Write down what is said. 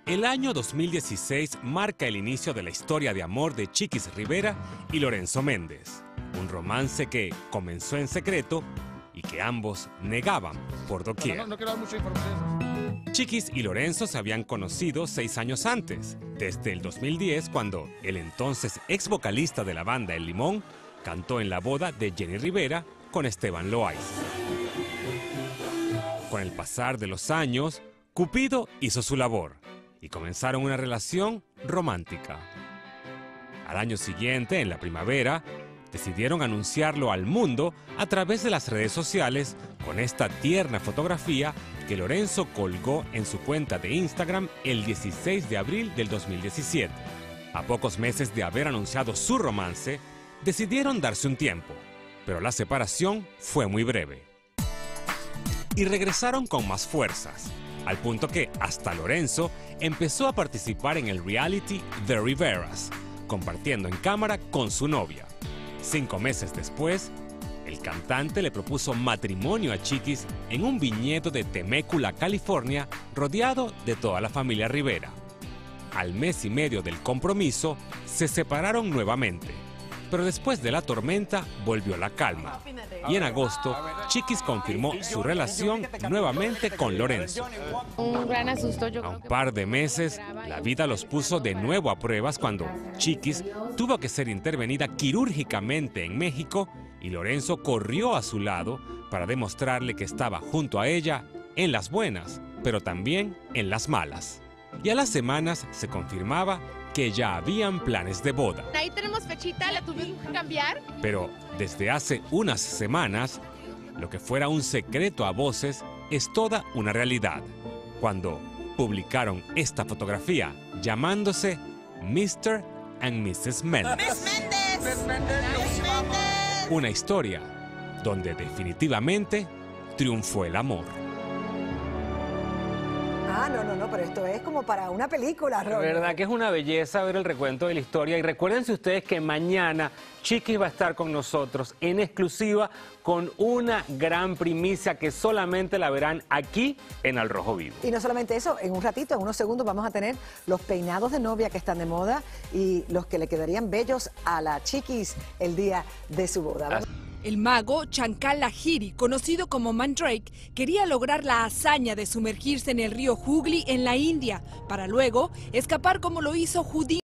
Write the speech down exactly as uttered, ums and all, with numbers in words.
El año dos mil dieciséis marca el inicio de la historia de amor de Chiquis Rivera y Lorenzo Méndez. Un romance que comenzó en secreto y que ambos negaban por doquier. No, no, no quiero dar mucha información. Chiquis y Lorenzo se habían conocido seis años antes, desde el dos mil diez, cuando el entonces ex vocalista de la banda El Limón cantó en la boda de Jenny Rivera con Esteban Loaiza. Con el pasar de los años, Cupido hizo su labor y comenzaron una relación romántica. Al año siguiente, en la primavera, decidieron anunciarlo al mundo a través de las redes sociales con esta tierna fotografía que Lorenzo colgó en su cuenta de Instagram el dieciséis de abril del dos mil diecisiete. A pocos meses de haber anunciado su romance, decidieron darse un tiempo, pero la separación fue muy breve. Y regresaron con más fuerzas, al punto que hasta Lorenzo empezó a participar en el reality The Riveras, compartiendo en cámara con su novia. Cinco meses después, el cantante le propuso matrimonio a Chiquis en un viñedo de Temecula, California, rodeado de toda la familia Rivera. Al mes y medio del compromiso, se separaron nuevamente, pero después de la tormenta volvió la calma. Y en agosto, Chiquis confirmó su relación nuevamente con Lorenzo. Un gran asusto, yo A creo un que par de meses, la vida los puso de nuevo a pruebas cuando Chiquis tuvo que ser intervenida quirúrgicamente en México y Lorenzo corrió a su lado para demostrarle que estaba junto a ella en las buenas, pero también en las malas. Y a las semanas se confirmaba que ya habían planes de boda. Ahí tenemos fechita, la tuvimos que cambiar. Pero desde hace unas semanas, lo que fuera un secreto a voces es toda una realidad, cuando publicaron esta fotografía llamándose mister and missus Méndez. Miss Méndez. Una historia donde definitivamente triunfó el amor. Ah, no, no, no, pero esto es como para una película, La Ronnie. verdad que es una belleza ver el recuento de la historia. Y recuérdense ustedes que mañana Chiquis va a estar con nosotros en exclusiva con una gran primicia que solamente la verán aquí en Al Rojo Vivo. Y no solamente eso, en un ratito, en unos segundos vamos a tener los peinados de novia que están de moda y los que le quedarían bellos a la Chiquis el día de su boda. Vamos. El mago Chankal Lahiri, conocido como Mandrake, quería lograr la hazaña de sumergirse en el río Hooghly en la India, para luego escapar como lo hizo Houdini.